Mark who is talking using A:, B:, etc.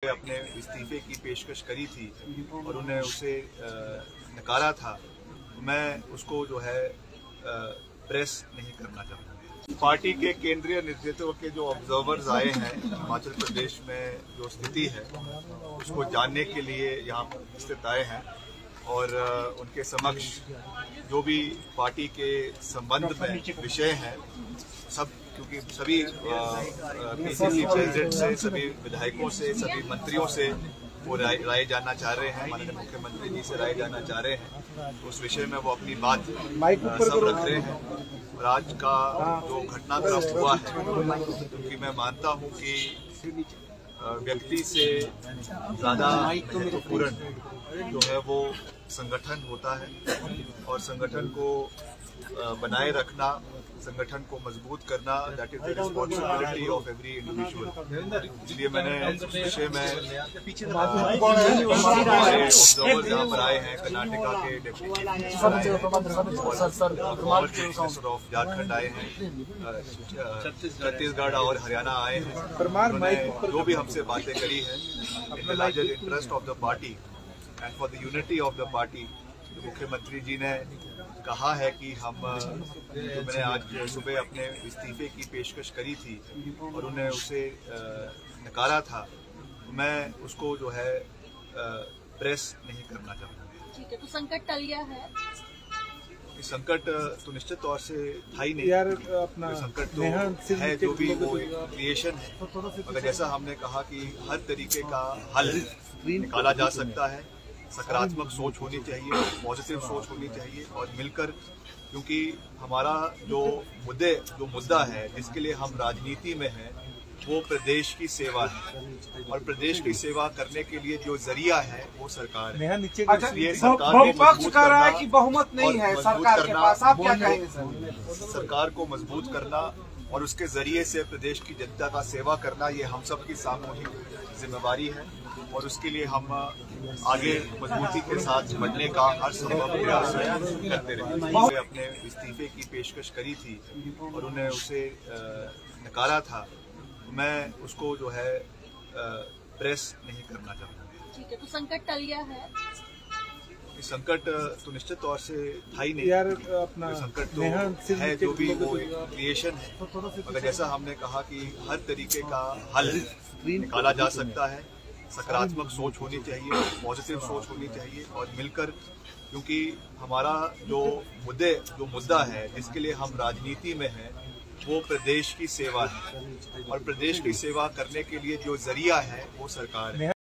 A: सुबह अपने इस्तीफे की पेशकश करी थी और उन्हें उसे नकारा था, तो मैं उसको जो है प्रेस नहीं करना चाहता। पार्टी के केंद्रीय नेतृत्व के जो ऑब्जर्वर्स आए हैं हिमाचल प्रदेश में जो स्थिति है उसको जानने के लिए यहाँ उपस्थित आए हैं और उनके समक्ष जो भी पार्टी के संबंध में विषय हैं सब, क्योंकि सभी पीसीसी प्रेसिडेंट से, सभी विधायकों से, सभी मंत्रियों से वो राय जानना चाह रहे हैं, माननीय मुख्यमंत्री जी से राय जानना चाह रहे हैं, तो उस विषय में वो अपनी बात सब रख रहे हैं। और आज का जो घटनाक्रम हुआ है, क्योंकि मैं मानता हूँ कि व्यक्ति से ज़्यादा महत्वपूर्ण जो है वो संगठन होता है और संगठन को बनाए रखना, संगठन को मजबूत करना, that is the responsibility of every individual. इसलिए मैंने इस विषय में हमारे ऑब्जर्वर यहाँ पर आए हैं, कर्नाटका के डिप्टी मिनिस्टर ऑफ झारखंड आए हैं, छत्तीसगढ़ और हरियाणा आए हैं। उन्होंने जो भी हमसे बातें करी है in the larger interest of the party and for the unity of the party, मुख्यमंत्री जी ने कहा है कि हम जो मैंने आज सुबह अपने इस्तीफे की पेशकश करी थी और उन्हें उसे नकारा था, तो मैं उसको जो है प्रेस नहीं करना चाहता।
B: ठीक है, तो संकट टल गया है?
A: संकट तो निश्चित तौर से था ही नहीं, अपना संकट तो है जो भी वो क्रिएशन है, मगर जैसा हमने कहा कि हर तरीके का हल निकाला जा सकता है। सकारात्मक सोच होनी चाहिए, पॉजिटिव सोच होनी चाहिए और मिलकर, क्योंकि हमारा जो मुद्दा है जिसके लिए हम राजनीति में हैं वो प्रदेश की सेवा है और प्रदेश की सेवा करने के लिए जो जरिया है वो सरकार है। इसलिए सरकार को मजबूत करना कि बहुमत नहीं है सरकार के पास, आप क्या कहेंगे सर? सरकार को मजबूत करना और उसके जरिए से प्रदेश की जनता का सेवा करना, ये हम सब की सामूहिक जिम्मेवारी है और उसके लिए हम आगे मजबूती के साथ बढ़ने का हर संभव प्रयास करते रहे। अपने इस्तीफे की पेशकश करी थी और उन्हें उसे नकारा था, तो मैं उसको जो है प्रेस नहीं करना चाहता।
B: ठीक है, तो संकट टल गया है?
A: संकट तो निश्चित तौर से था ही नहीं, अपना संकट तो है जो भी वो क्रिएशन है, मगर जैसा हमने कहा कि हर तरीके का हल निकाला जा सकता है। सकारात्मक सोच होनी चाहिए, पॉजिटिव सोच होनी चाहिए और मिलकर, क्योंकि हमारा जो मुद्दा है जिसके लिए हम राजनीति में हैं वो प्रदेश की सेवा है और प्रदेश की सेवा करने के लिए जो जरिया है वो सरकार है।